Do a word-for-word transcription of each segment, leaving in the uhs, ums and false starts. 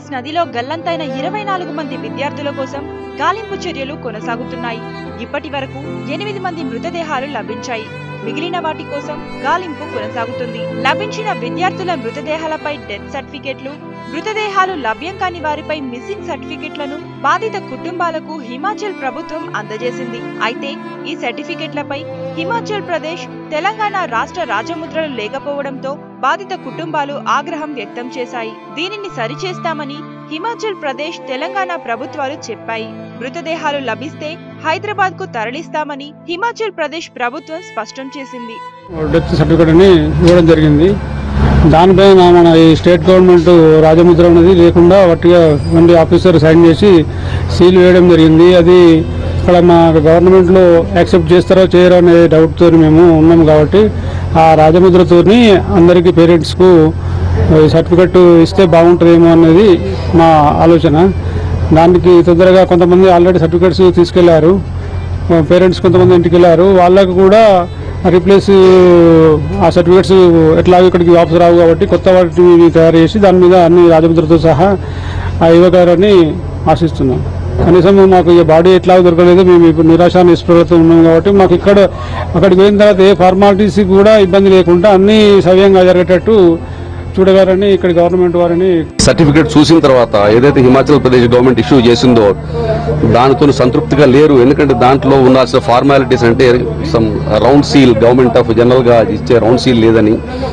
బియాస్ నదిలో గల్లంతైన ఇరవై నాలుగు మంది విద్యార్థుల కోసం గాలింపు చర్యలు కొనసాగుతున్నాయి. ఇప్పటి వరకు ఎనిమిది మంది మృతదేహాలు లభించాయి. మిగిలిన వాటి కోసం గాలింపు కొనసాగుతుంది. లభించిన విద్యార్థుల మృతదేహాలపై డెత్ సర్టిఫికెట్లు, మృతదేహాలు లభ్యం కాని వారిపై మిస్సింగ్ సర్టిఫికెట్లను బాధిత కుటుంబాలకు హిమాచల్ ప్రభుత్వం అందజేసింది. అయితే ఈ సర్టిఫికెట్లపై హిమాచల్ ప్రదేశ్, తెలంగాణ రాష్ట్ర రాజముద్రలు లేకపోవడంతో బాధిత కుటుంబాలు ఆగ్రహం వ్యక్తం చేశాయి. దీనిని సరిచేస్తామని హిమాచల్ ప్రదేశ్, తెలంగాణ ప్రభుత్వాలు చెప్పాయి. మృతదేహాలు లభిస్తే హైదరాబాద్ కు తరలిస్తామని హిమాచల్ ప్రదేశ్ ప్రభుత్వం స్పష్టం చేసింది. డెత్ సర్టిఫికెట్ అని ఇవ్వడం జరిగింది. దానిపై మన ఈ స్టేట్ గవర్నమెంట్ రాజముద్ర అనేది లేకుండా వట్టిగా మంది ఆఫీసర్ సైన్ చేసి సీల్ వేయడం జరిగింది. అది ఇక్కడ మా గవర్నమెంట్లో యాక్సెప్ట్ చేస్తారో చేయరో అనే డౌట్తో మేము ఉన్నాము. కాబట్టి ఆ రాజముద్రతో అందరికీ పేరెంట్స్కు సర్టిఫికెట్ ఇస్తే బాగుంటుందేమో అనేది మా ఆలోచన. దానికి తొందరగా కొంతమంది ఆల్రెడీ సర్టిఫికెట్స్ తీసుకెళ్లారు, పేరెంట్స్ కొంతమంది ఇంటికి వెళ్ళారు. వాళ్ళకు కూడా రీప్లేస్ ఆ సర్టిఫికెట్స్ ఎట్లాగో ఇక్కడికి వాపసు రావు కాబట్టి కొత్త వాటిని తయారు చేసి దాని మీద అన్ని రాజముద్రతో సహా ఇవ్వగలరని ఆశిస్తున్నాం. కనీసం మాకు ఈ బాడీ ఎట్లా దొరకలేదు, మేము ఇప్పుడు నిరాశ నిస్పృహతో ఉన్నాం. కాబట్టి మాకు ఇక్కడ అక్కడికి పోయిన తర్వాత ఏ ఫార్మాలిటీస్ కూడా ఇబ్బంది లేకుండా అన్ని సవ్యంగా జరిగేటట్టు చూడగలరని ఇక్కడ గవర్నమెంట్ వారిని. సర్టిఫికేట్ చూసిన తర్వాత ఏదైతే హిమాచల్ ప్రదేశ్ గవర్నమెంట్ ఇష్యూ చేసిందో దానితో సంతృప్తిగా లేరు. ఎందుకంటే దాంట్లో ఉండాల్సిన ఫార్మాలిటీస్ అంటే some round seal, government of general గా ఇచ్చే రౌండ్ సీల్ లేదని,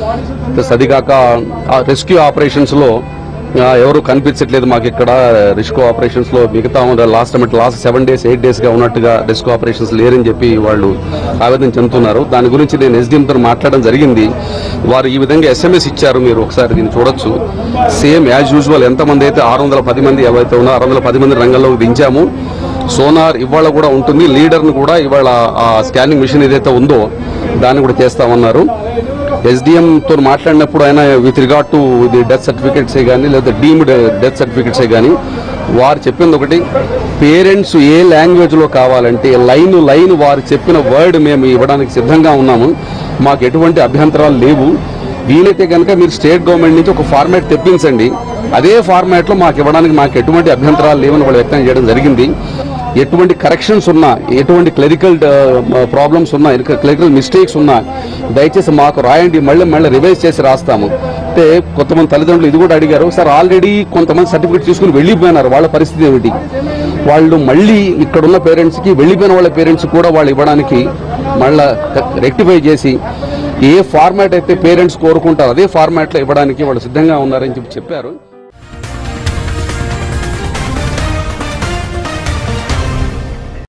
అదిగాక రెస్క్యూ ఆపరేషన్స్ లో ఎవరు కనిపించట్లేదు మాకు ఇక్కడ. రెస్క్యూ ఆపరేషన్స్ లో మిగతా last last seven days eight days గా ఉన్నట్టుగా రెస్క్యూ ఆపరేషన్స్ లేరని చెప్పి వాళ్ళు ఆవేదన చెందుతున్నారు. దాని గురించి నేను ఎస్డిఎంతో మాట్లాడడం జరిగింది. వారు ఈ విధంగా ఎస్ఎంఎస్ ఇచ్చారు, మీరు ఒకసారి దీన్ని చూడొచ్చు. సేమ్ యాజ్ యూజువల్ ఎంతమంది అయితే ఆరు వందల పది మంది ఎవరైతే ఉన్నారో ఆరు వందల పది మంది రంగంలోకి దించాము. సోనార్ ఇవాళ కూడా ఉంటుంది, లీడర్ను కూడా ఇవాళ ఆ స్కానింగ్ మిషన్ ఏదైతే ఉందో దాన్ని కూడా చేస్తామన్నారు. ఎస్డిఎంతో మాట్లాడినప్పుడు ఆయన with regard to the death సర్టిఫికెట్సే కానీ లేదా డీమ్డ్ డెత్ సర్టిఫికెట్సే కానీ వారు చెప్పింది ఒకటి, పేరెంట్స్ ఏ లాంగ్వేజ్లో కావాలంటే లైన్ లైన్ వారు చెప్పిన వర్డ్ మేము ఇవ్వడానికి సిద్ధంగా ఉన్నాము, మాకు ఎటువంటి అభ్యంతరాలు లేవు. వీలైతే కనుక మీరు స్టేట్ గవర్నమెంట్ నుంచి ఒక ఫార్మాట్ తెప్పించండి, అదే ఫార్మాట్లో మాకు ఇవ్వడానికి మాకు ఎటువంటి అభ్యంతరాలు లేవని వాళ్ళు వ్యక్తం చేయడం జరిగింది. ఎటువంటి కరెక్షన్స్ ఉన్నా, ఎటువంటి క్లరికల్ ప్రాబ్లమ్స్ ఉన్నా, క్లరికల్ మిస్టేక్స్ ఉన్నా దయచేసి మాకు రాయండి, మళ్ళీ మళ్ళీ రివైజ్ చేసి రాస్తాము. అంటే కొంతమంది తల్లిదండ్రులు ఇది కూడా అడిగారు, సార్ ఆల్రెడీ కొంతమంది సర్టిఫికేట్ తీసుకుని వెళ్ళిపోయినారు, వాళ్ళ పరిస్థితి ఏమిటి? వాళ్ళు మళ్ళీ ఇక్కడున్న పేరెంట్స్కి, వెళ్ళిపోయిన వాళ్ళ పేరెంట్స్ కూడా వాళ్ళు ఇవ్వడానికి మళ్ళీ రెక్టిఫై చేసి ఏ ఫార్మాట్ అయితే పేరెంట్స్ కోరుకుంటారో అదే ఫార్మాట్లో ఇవ్వడానికి వాళ్ళు సిద్ధంగా ఉన్నారని చెప్పి చెప్పారు.